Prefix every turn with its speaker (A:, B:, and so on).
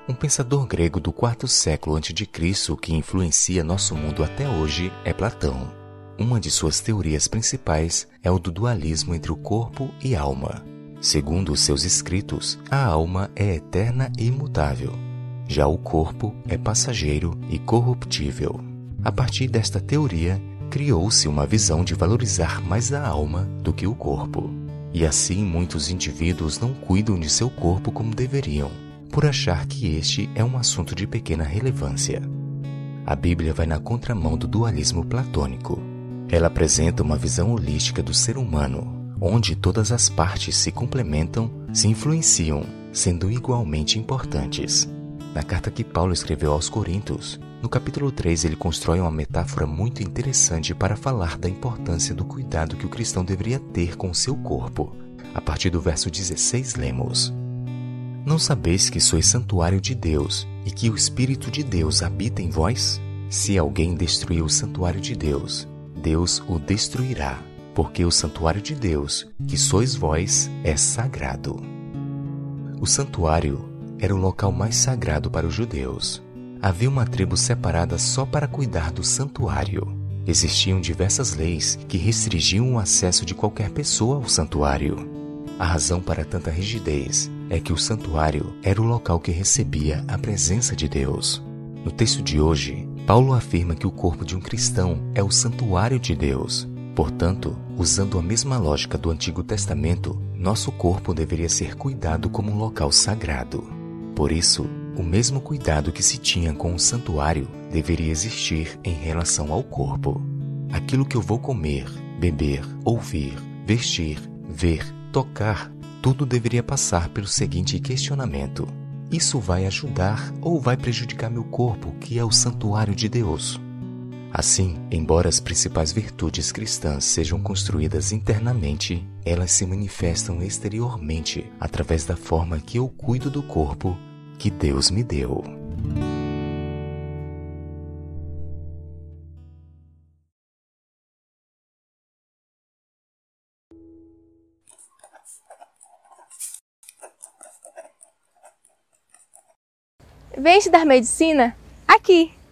A: Um pensador grego do IV século a.C. que influencia nosso mundo até hoje é Platão. Uma de suas teorias principais é o do dualismo entre o corpo e alma. Segundo os seus escritos, a alma é eterna e imutável. Já o corpo é passageiro e corruptível. A partir desta teoria, criou-se uma visão de valorizar mais a alma do que o corpo. E assim muitos indivíduos não cuidam de seu corpo como deveriam, por achar que este é um assunto de pequena relevância. A Bíblia vai na contramão do dualismo platônico. Ela apresenta uma visão holística do ser humano, onde todas as partes se complementam, se influenciam, sendo igualmente importantes. Na carta que Paulo escreveu aos Coríntios, no capítulo 3, ele constrói uma metáfora muito interessante para falar da importância do cuidado que o cristão deveria ter com seu corpo. A partir do verso 16, lemos: Não sabeis que sois santuário de Deus e que o Espírito de Deus habita em vós? Se alguém destruir o santuário de Deus, Deus o destruirá, porque o santuário de Deus, que sois vós, é sagrado. O santuário era o local mais sagrado para os judeus. Havia uma tribo separada só para cuidar do santuário. Existiam diversas leis que restringiam o acesso de qualquer pessoa ao santuário. A razão para tanta rigidez é que o santuário era o local que recebia a presença de Deus. No texto de hoje, Paulo afirma que o corpo de um cristão é o santuário de Deus. Portanto, usando a mesma lógica do Antigo Testamento, nosso corpo deveria ser cuidado como um local sagrado. Por isso, o mesmo cuidado que se tinha com o santuário deveria existir em relação ao corpo. Aquilo que eu vou comer, beber, ouvir, vestir, ver, tocar, tudo deveria passar pelo seguinte questionamento: isso vai ajudar ou vai prejudicar meu corpo, que é o santuário de Deus? Assim, embora as principais virtudes cristãs sejam construídas internamente, elas se manifestam exteriormente através da forma que eu cuido do corpo que Deus me deu.
B: Vem estudar medicina? Aqui!